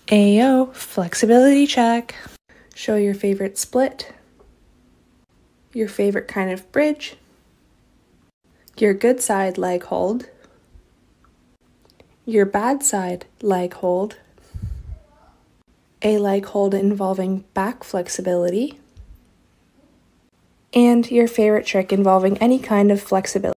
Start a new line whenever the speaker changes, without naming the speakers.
Ayo, flexibility check. Show your favorite split, your favorite kind of bridge, your good side leg hold, your bad side leg hold, a leg hold involving back flexibility, and your favorite trick involving any kind of flexibility.